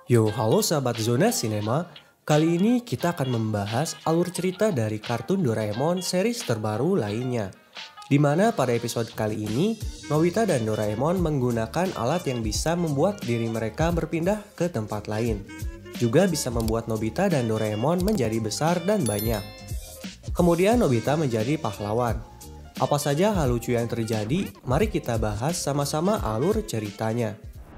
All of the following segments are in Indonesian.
Yo, halo sahabat Zona Cinema. Kali ini kita akan membahas alur cerita dari kartun Doraemon series terbaru lainnya. Di mana pada episode kali ini, Nobita dan Doraemon menggunakan alat yang bisa membuat diri mereka berpindah ke tempat lain. Juga bisa membuat Nobita dan Doraemon menjadi besar dan banyak. Kemudian Nobita menjadi pahlawan. Apa saja hal lucu yang terjadi? Mari kita bahas sama-sama alur ceritanya.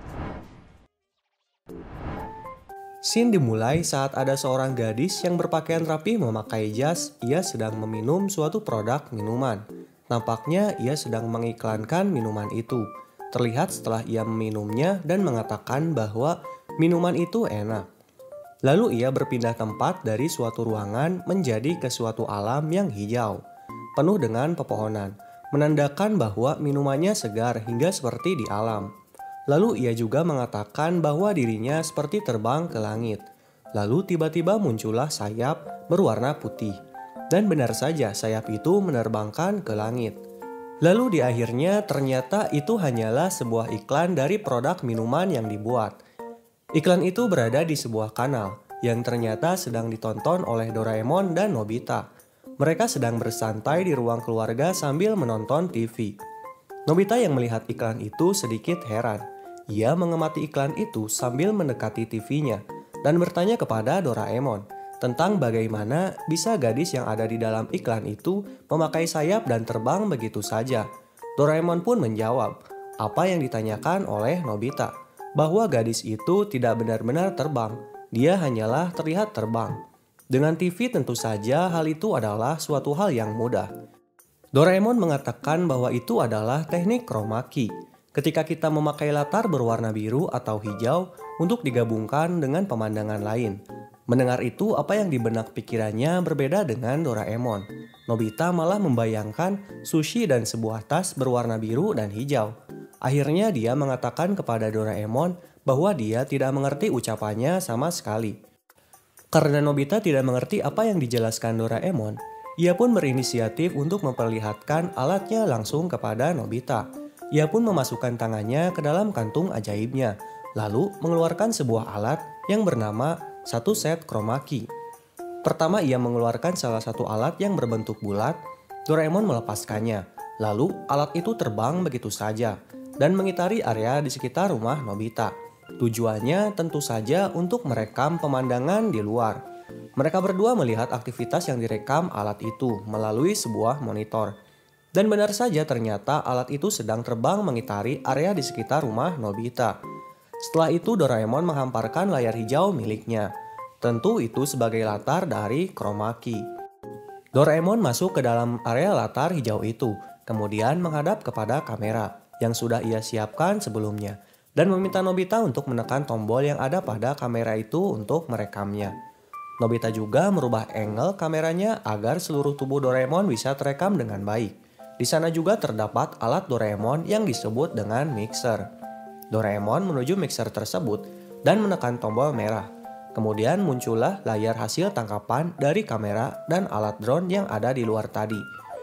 Scene dimulai saat ada seorang gadis yang berpakaian rapi memakai jas. Ia sedang meminum suatu produk minuman. Nampaknya ia sedang mengiklankan minuman itu. Terlihat setelah ia meminumnya dan mengatakan bahwa minuman itu enak. Lalu ia berpindah tempat dari suatu ruangan menjadi ke suatu alam yang hijau, penuh dengan pepohonan, menandakan bahwa minumannya segar hingga seperti di alam. Lalu ia juga mengatakan bahwa dirinya seperti terbang ke langit. Lalu tiba-tiba muncullah sayap berwarna putih. Dan benar saja sayap itu menerbangkan ke langit. Lalu di akhirnya ternyata itu hanyalah sebuah iklan dari produk minuman yang dibuat. Iklan itu berada di sebuah kanal yang ternyata sedang ditonton oleh Doraemon dan Nobita. Mereka sedang bersantai di ruang keluarga sambil menonton TV. Nobita yang melihat iklan itu sedikit heran. Ia mengamati iklan itu sambil mendekati TV-nya dan bertanya kepada Doraemon tentang bagaimana bisa gadis yang ada di dalam iklan itu memakai sayap dan terbang begitu saja. Doraemon pun menjawab apa yang ditanyakan oleh Nobita, bahwa gadis itu tidak benar-benar terbang, dia hanyalah terlihat terbang. Dengan TV tentu saja hal itu adalah suatu hal yang mudah. Doraemon mengatakan bahwa itu adalah teknik chroma key. Ketika kita memakai latar berwarna biru atau hijau untuk digabungkan dengan pemandangan lain. Mendengar itu, apa yang di benak pikirannya berbeda dengan Doraemon. Nobita malah membayangkan sushi dan sebuah tas berwarna biru dan hijau. Akhirnya dia mengatakan kepada Doraemon bahwa dia tidak mengerti ucapannya sama sekali. Karena Nobita tidak mengerti apa yang dijelaskan Doraemon, ia pun berinisiatif untuk memperlihatkan alatnya langsung kepada Nobita. Ia pun memasukkan tangannya ke dalam kantung ajaibnya, lalu mengeluarkan sebuah alat yang bernama satu set chroma key. Pertama ia mengeluarkan salah satu alat yang berbentuk bulat. Doraemon melepaskannya, lalu alat itu terbang begitu saja dan mengitari area di sekitar rumah Nobita. Tujuannya tentu saja untuk merekam pemandangan di luar. Mereka berdua melihat aktivitas yang direkam alat itu melalui sebuah monitor. Dan benar saja ternyata alat itu sedang terbang mengitari area di sekitar rumah Nobita. Setelah itu Doraemon menghamparkan layar hijau miliknya. Tentu itu sebagai latar dari chroma key. Doraemon masuk ke dalam area latar hijau itu, kemudian menghadap kepada kamera yang sudah ia siapkan sebelumnya. Dan meminta Nobita untuk menekan tombol yang ada pada kamera itu untuk merekamnya. Nobita juga merubah angle kameranya agar seluruh tubuh Doraemon bisa terekam dengan baik. Di sana juga terdapat alat Doraemon yang disebut dengan mixer. Doraemon menuju mixer tersebut dan menekan tombol merah. Kemudian muncullah layar hasil tangkapan dari kamera dan alat drone yang ada di luar tadi.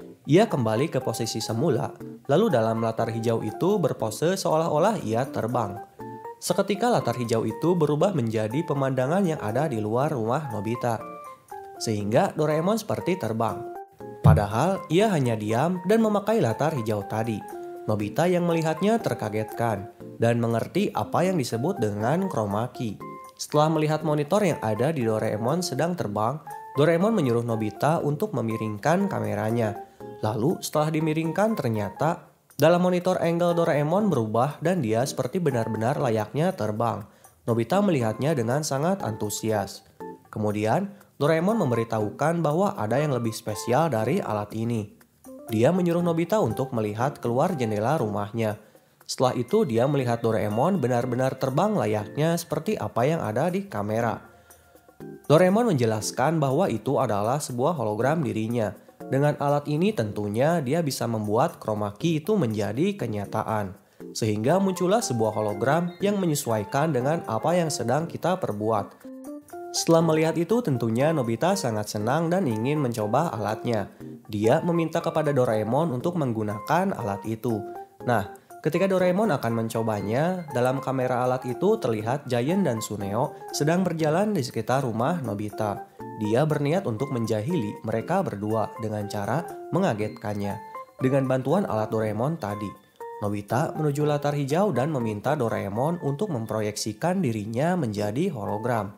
Ia kembali ke posisi semula, lalu dalam latar hijau itu berpose seolah-olah ia terbang. Seketika latar hijau itu berubah menjadi pemandangan yang ada di luar rumah Nobita. Sehingga Doraemon seperti terbang. Padahal ia hanya diam dan memakai latar hijau tadi. Nobita yang melihatnya terkagetkan dan mengerti apa yang disebut dengan chroma key. Setelah melihat monitor yang ada di Doraemon sedang terbang, Doraemon menyuruh Nobita untuk memiringkan kameranya. Lalu setelah dimiringkan ternyata dalam monitor angle Doraemon berubah dan dia seperti benar-benar layaknya terbang. Nobita melihatnya dengan sangat antusias. Kemudian Doraemon memberitahukan bahwa ada yang lebih spesial dari alat ini. Dia menyuruh Nobita untuk melihat keluar jendela rumahnya. Setelah itu dia melihat Doraemon benar-benar terbang layaknya seperti apa yang ada di kamera. Doraemon menjelaskan bahwa itu adalah sebuah hologram dirinya. Dengan alat ini tentunya dia bisa membuat chroma key itu menjadi kenyataan. Sehingga muncullah sebuah hologram yang menyesuaikan dengan apa yang sedang kita perbuat. Setelah melihat itu tentunya Nobita sangat senang dan ingin mencoba alatnya. Dia meminta kepada Doraemon untuk menggunakan alat itu. Nah, Ketika Doraemon akan mencobanya, dalam kamera alat itu terlihat Giant dan Suneo sedang berjalan di sekitar rumah Nobita. Dia berniat untuk menjahili mereka berdua dengan cara mengagetkannya. Dengan bantuan alat Doraemon tadi, Nobita menuju latar hijau dan meminta Doraemon untuk memproyeksikan dirinya menjadi hologram.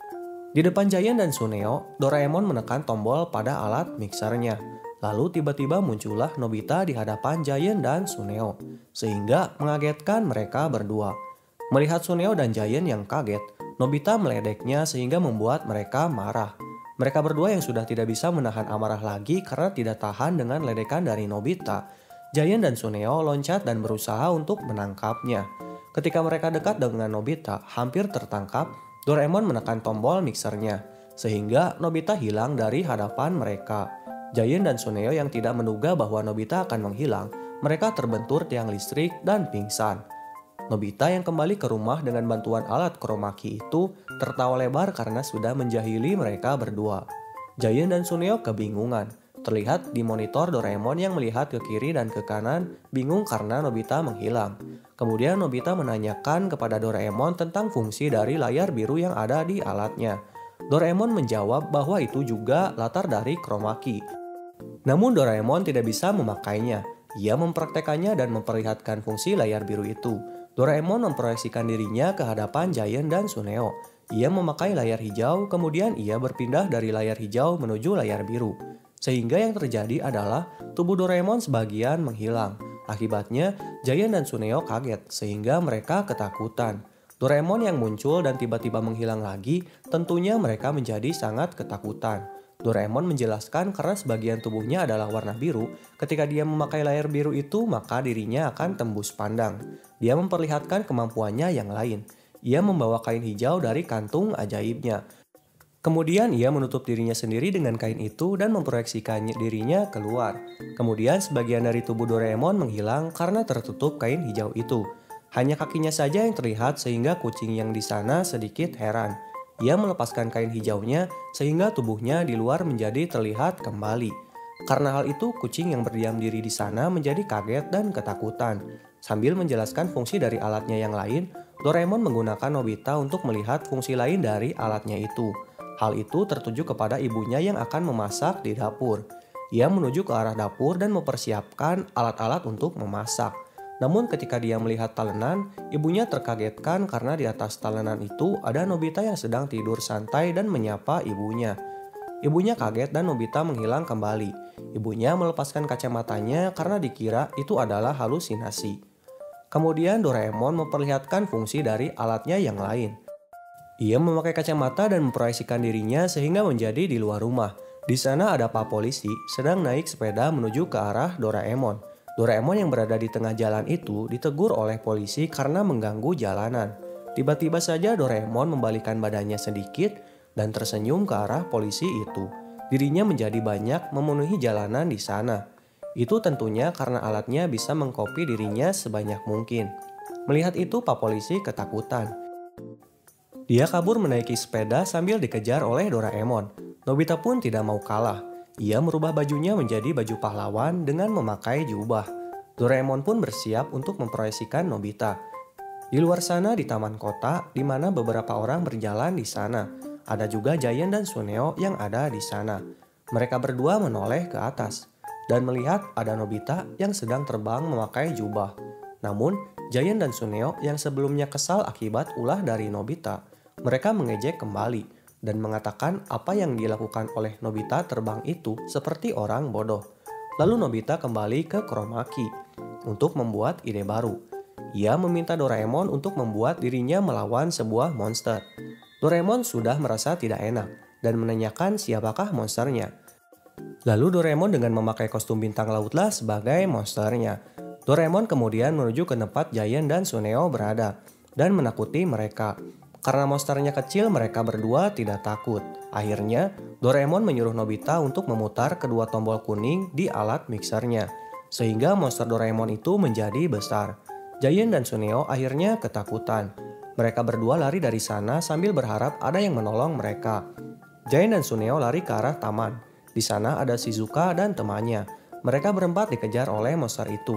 Di depan Giant dan Suneo, Doraemon menekan tombol pada alat mixernya. Lalu tiba-tiba muncullah Nobita di hadapan Giant dan Suneo, sehingga mengagetkan mereka berdua. Melihat Suneo dan Giant yang kaget, Nobita meledeknya sehingga membuat mereka marah. Mereka berdua yang sudah tidak bisa menahan amarah lagi karena tidak tahan dengan ledekan dari Nobita. Giant dan Suneo loncat dan berusaha untuk menangkapnya. Ketika mereka dekat dengan Nobita, hampir tertangkap, Doraemon menekan tombol mixernya, sehingga Nobita hilang dari hadapan mereka. Giant dan Suneo yang tidak menduga bahwa Nobita akan menghilang, mereka terbentur tiang listrik dan pingsan. Nobita yang kembali ke rumah dengan bantuan alat chroma key itu tertawa lebar karena sudah menjahili mereka berdua. Giant dan Suneo kebingungan. Terlihat di monitor Doraemon yang melihat ke kiri dan ke kanan, bingung karena Nobita menghilang. Kemudian Nobita menanyakan kepada Doraemon tentang fungsi dari layar biru yang ada di alatnya. Doraemon menjawab bahwa itu juga latar dari chroma key. Namun Doraemon tidak bisa memakainya. Ia mempraktekannya dan memperlihatkan fungsi layar biru itu. Doraemon memproyeksikan dirinya ke hadapan Giant dan Suneo. Ia memakai layar hijau, kemudian ia berpindah dari layar hijau menuju layar biru. Sehingga yang terjadi adalah tubuh Doraemon sebagian menghilang. Akibatnya, Giant dan Suneo kaget sehingga mereka ketakutan. Doraemon yang muncul dan tiba-tiba menghilang lagi, tentunya mereka menjadi sangat ketakutan. Doraemon menjelaskan karena sebagian tubuhnya adalah warna biru, ketika dia memakai layar biru itu maka dirinya akan tembus pandang. Dia memperlihatkan kemampuannya yang lain. Ia membawa kain hijau dari kantung ajaibnya. Kemudian ia menutup dirinya sendiri dengan kain itu dan memproyeksikan dirinya keluar. Kemudian sebagian dari tubuh Doraemon menghilang karena tertutup kain hijau itu. Hanya kakinya saja yang terlihat sehingga kucing yang di sana sedikit heran. Ia melepaskan kain hijaunya sehingga tubuhnya di luar menjadi terlihat kembali. Karena hal itu, kucing yang berdiam diri di sana menjadi kaget dan ketakutan. Sambil menjelaskan fungsi dari alatnya yang lain, Doraemon menggunakan Nobita untuk melihat fungsi lain dari alatnya itu. Hal itu tertuju kepada ibunya yang akan memasak di dapur. Ia menuju ke arah dapur dan mempersiapkan alat-alat untuk memasak. Namun ketika dia melihat talenan, ibunya terkagetkan karena di atas talenan itu ada Nobita yang sedang tidur santai dan menyapa ibunya. Ibunya kaget dan Nobita menghilang kembali. Ibunya melepaskan kacamatanya karena dikira itu adalah halusinasi. Kemudian Doraemon memperlihatkan fungsi dari alatnya yang lain. Ia memakai kacamata dan memproyeksikan dirinya sehingga menjadi di luar rumah. Di sana ada Pak Polisi sedang naik sepeda menuju ke arah Doraemon. Doraemon yang berada di tengah jalan itu ditegur oleh polisi karena mengganggu jalanan. Tiba-tiba saja Doraemon membalikkan badannya sedikit dan tersenyum ke arah polisi itu. Dirinya menjadi banyak memenuhi jalanan di sana. Itu tentunya karena alatnya bisa mengkopi dirinya sebanyak mungkin. Melihat itu, Pak Polisi ketakutan. Dia kabur menaiki sepeda sambil dikejar oleh Doraemon. Nobita pun tidak mau kalah. Ia merubah bajunya menjadi baju pahlawan dengan memakai jubah. Doraemon pun bersiap untuk memproyeksikan Nobita. Di luar sana di taman kota, di mana beberapa orang berjalan di sana. Ada juga Giant dan Suneo yang ada di sana. Mereka berdua menoleh ke atas dan melihat ada Nobita yang sedang terbang memakai jubah. Namun, Giant dan Suneo yang sebelumnya kesal akibat ulah dari Nobita, mereka mengejek kembali dan mengatakan apa yang dilakukan oleh Nobita terbang itu seperti orang bodoh. Lalu Nobita kembali ke chroma key untuk membuat ide baru. Ia meminta Doraemon untuk membuat dirinya melawan sebuah monster. Doraemon sudah merasa tidak enak dan menanyakan siapakah monsternya. Lalu Doraemon dengan memakai kostum bintang lautlah sebagai monsternya. Doraemon kemudian menuju ke tempat Giant dan Suneo berada dan menakuti mereka. Karena monsternya kecil, mereka berdua tidak takut. Akhirnya, Doraemon menyuruh Nobita untuk memutar kedua tombol kuning di alat mixernya, sehingga monster Doraemon itu menjadi besar. Giant dan Suneo akhirnya ketakutan. Mereka berdua lari dari sana sambil berharap ada yang menolong mereka. Giant dan Suneo lari ke arah taman. Di sana ada Shizuka dan temannya. Mereka berempat dikejar oleh monster itu.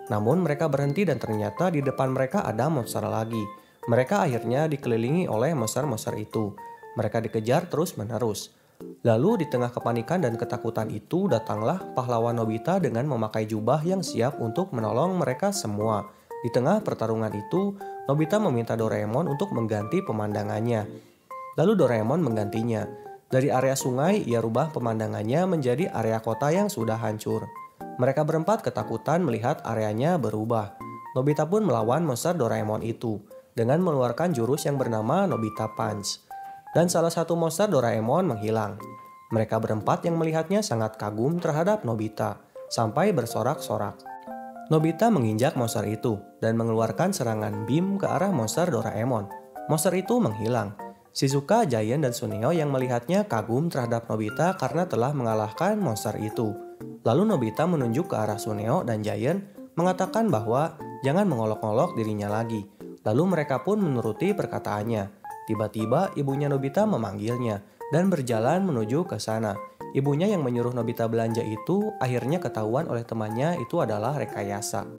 Namun mereka berhenti dan ternyata di depan mereka ada monster lagi. Mereka akhirnya dikelilingi oleh monster-monster itu. Mereka dikejar terus-menerus. Lalu di tengah kepanikan dan ketakutan itu datanglah pahlawan Nobita dengan memakai jubah yang siap untuk menolong mereka semua. Di tengah pertarungan itu, Nobita meminta Doraemon untuk mengganti pemandangannya. Lalu Doraemon menggantinya. Dari area sungai, ia rubah pemandangannya menjadi area kota yang sudah hancur. Mereka berempat ketakutan melihat areanya berubah. Nobita pun melawan monster Doraemon itu dengan mengeluarkan jurus yang bernama Nobita Punch. Dan salah satu monster Doraemon menghilang. Mereka berempat yang melihatnya sangat kagum terhadap Nobita, sampai bersorak-sorak. Nobita menginjak monster itu dan mengeluarkan serangan beam ke arah monster Doraemon. Monster itu menghilang. Shizuka, Giant, dan Suneo yang melihatnya kagum terhadap Nobita karena telah mengalahkan monster itu. Lalu Nobita menunjuk ke arah Suneo dan Giant mengatakan bahwa jangan mengolok-olok dirinya lagi. Lalu mereka pun menuruti perkataannya. Tiba-tiba ibunya Nobita memanggilnya dan berjalan menuju ke sana. Ibunya yang menyuruh Nobita belanja itu akhirnya ketahuan oleh temannya itu adalah rekayasa.